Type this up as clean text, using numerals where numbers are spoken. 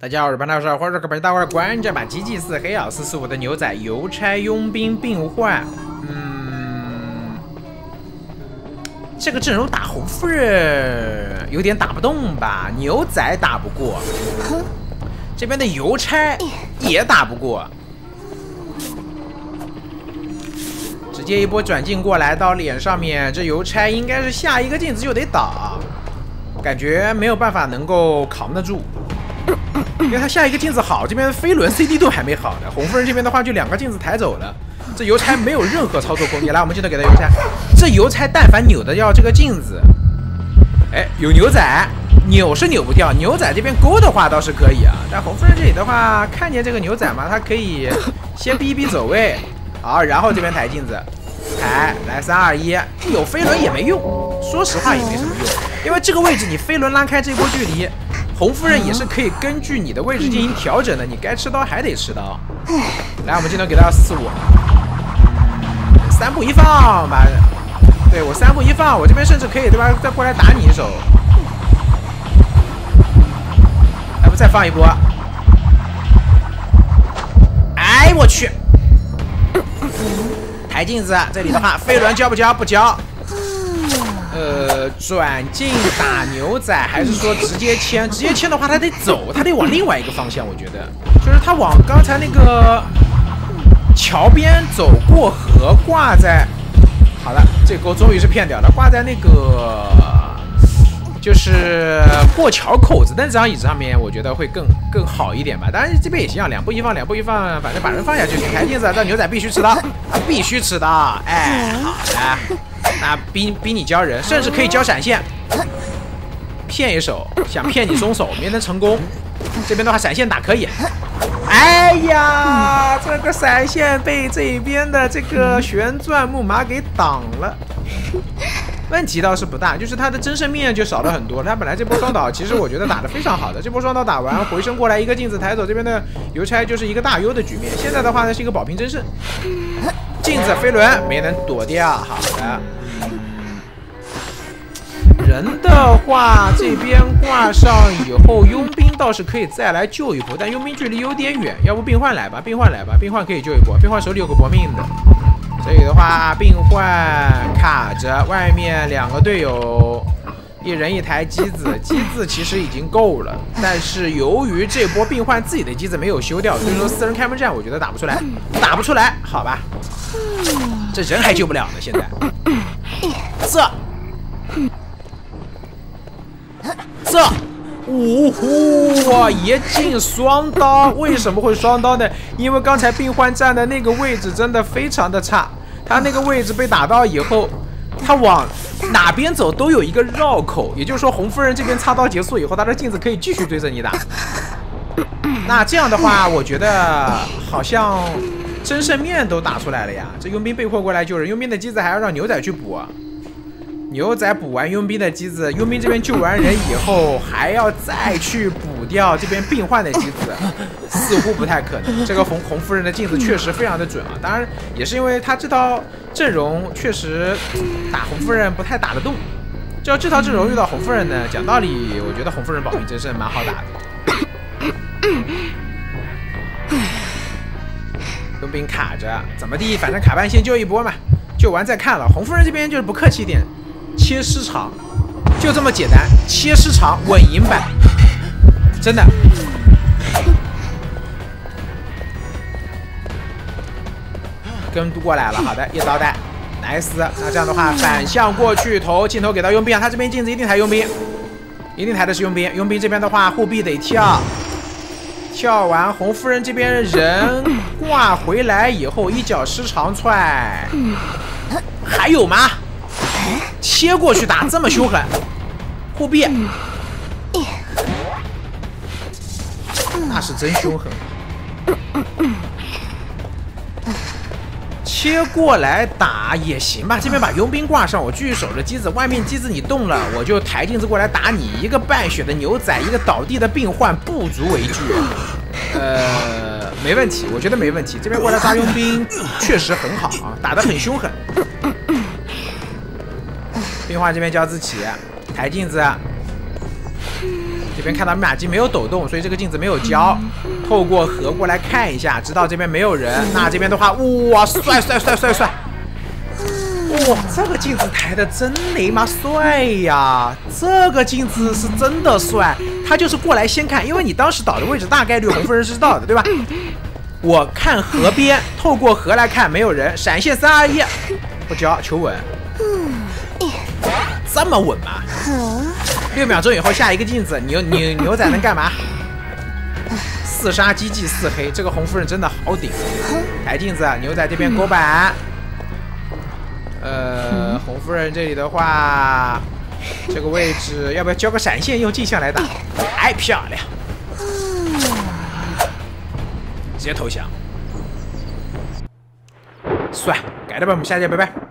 大家好，我是潘大少，欢迎各位大伙儿观战吧。GG4黑曜445的牛仔邮差佣兵并换，这个阵容打红夫人有点打不动吧？牛仔打不过，这边的邮差也打不过，直接一波转进过来到脸上面，这邮差应该是下一个镜子就得打，感觉没有办法能够扛得住。因为他下一个镜子好，这边飞轮 CD 都还没好呢。红夫人这边的话就2个镜子抬走了，这邮差没有任何操作空间。来，我们镜头给他邮差，这邮差但凡扭的要这个镜子，哎，有牛仔扭是扭不掉，牛仔这边勾的话倒是可以啊。但红夫人这里的话，看见这个牛仔嘛，他可以先逼一逼走位，好，然后这边抬镜子，抬来3、2、1，有飞轮也没用，说实话也没什么用，因为这个位置你飞轮拉开这波距离。红夫人也是可以根据你的位置进行调整的，你该吃刀还得吃刀。来，我们镜头给到445，3步一放吧。对，我3步一放，我这边甚至可以对吧？再过来打你一手。要不再放一波？哎，我去！抬镜子，这里的话，飞轮交不交？不交。转进打牛仔，还是说直接牵？直接牵的话，他得走，他得往另外一个方向。我觉得，就是他往刚才那个桥边走，过河挂在。好了，这钩终于是骗掉了，挂在那个就是过桥口子的这张椅子上面，我觉得会更好一点吧。当然这边也行啊，2步一放，2步一放，反正把人放下去。抬镜子，这牛仔必须吃刀，必须吃刀。哎，好的。那逼你交人，甚至可以交闪现，骗一手，想骗你松手没能成功。这边的话闪现打可以。哎呀，这个闪现被这边的这个旋转木马给挡了。问题倒是不大，就是他的真胜面就少了很多。他本来这波双倒其实我觉得打得非常好的，这波双倒打完回身过来一个镜子抬走，这边的邮差就是一个大优的局面。现在的话呢是一个保平真胜，镜子飞轮没能躲掉，好的。人的话，这边挂上以后，佣兵倒是可以再来救一波，但佣兵距离有点远，要不并换来吧？并换来吧，并换可以救一波，并换手里有个搏命的。这里的话，并换卡着，外面2个队友，一人一台机子，机子其实已经够了，但是由于这波并换自己的机子没有修掉，所以说4人开门战，我觉得打不出来，打不出来，好吧？这人还救不了呢，现在。这呜呼，一进双刀，为什么会双刀呢？因为刚才并换站的那个位置真的非常的差，他那个位置被打到以后，他往哪边走都有一个绕口，也就是说红夫人这边插刀结束以后，他的镜子可以继续追着你打。那这样的话，我觉得好像真胜面都打出来了呀。这佣兵被迫过来救人，佣兵的机子还要让牛仔去补啊。牛仔补完佣兵的机子，佣兵这边救完人以后，还要再去补掉这边并换的机子，似乎不太可能。这个红夫人的镜子确实非常的准啊，当然也是因为他这套阵容确实打红夫人不太打得动。就这套阵容遇到红夫人呢，讲道理，我觉得红夫人保平真胜蛮好打的。佣兵卡着，怎么地，反正卡半先救一波嘛，救完再看了。红夫人这边就是不客气一点。切失常，就这么简单。切失常稳赢版，真的。跟过来了，好的，一刀带 ，nice。那这样的话，反向过去投，镜头给到佣兵啊，他这边镜子一定抬佣兵，一定抬的是佣兵。佣兵这边的话，护臂得跳，跳完红夫人这边人挂回来以后，一脚失常踹，还有吗？切过去打这么凶狠，护臂，那是真凶狠。切过来打也行吧，这边把佣兵挂上，我继续守着机子，外面机子你动了，我就抬镜子过来打你。一个半血的牛仔，一个倒地的并换，不足为惧。没问题，我觉得没问题。这边过来抓佣兵确实很好啊，打得很凶狠。并换这边交自起，抬镜子， 这边看到密码机没有抖动，所以这个镜子没有交。透过河过来看一下，知道这边没有人。那这边的话，哇，帅！哇，这个镜子抬的真雷妈帅呀！这个镜子是真的帅。他就是过来先看，因为你当时倒的位置大概率红夫人是知道的，对吧？我看河边，透过河来看没有人，闪现3、2、1，不交，求稳。这么稳吗？6秒钟以后下一个镜子，牛仔能干嘛？4杀机技4黑，这个红夫人真的好顶。抬镜子，牛仔这边勾板。红夫人这里的话，这个位置要不要交个闪现用镜像来打？太漂亮！直接投降，帅，改了吧，我们下节拜拜。